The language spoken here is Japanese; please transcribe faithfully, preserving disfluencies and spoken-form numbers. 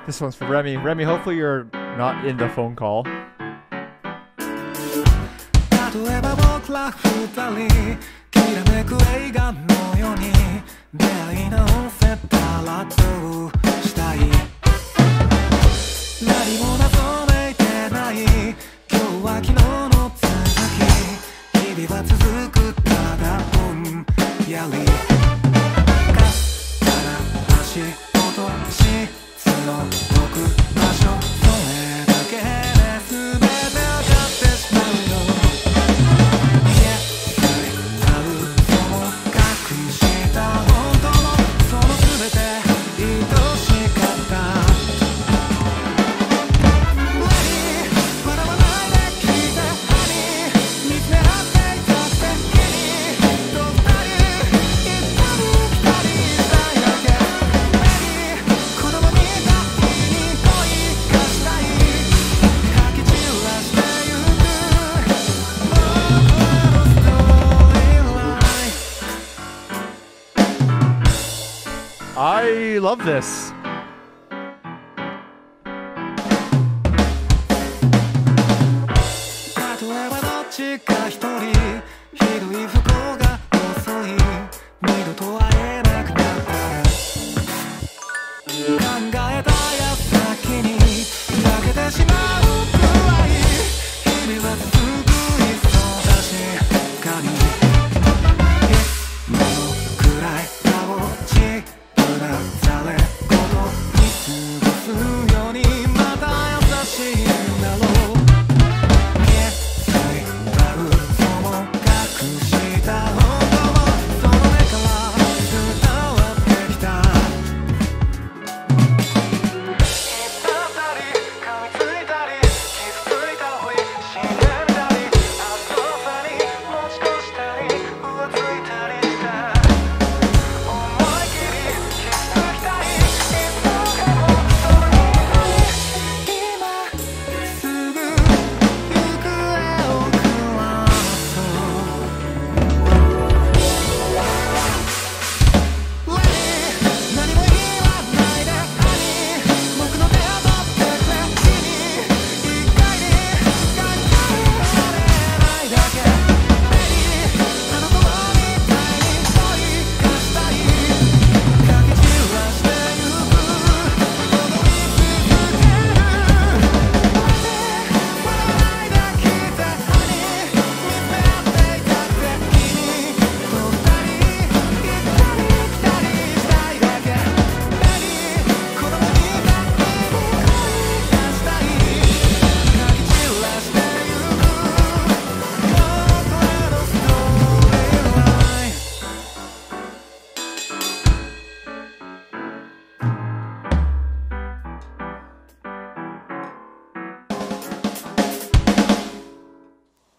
This one's for Remy. Remy, hopefully you're not in the phone call. 例えば僕ら二人きらめく映画のように出会い直せたらどうしたい何も謎めいてない今日は昨日の続き日々は続くただぼんやりかすから足音しつの置く場所それだけで全て分かってしまうよ I love this. Ganga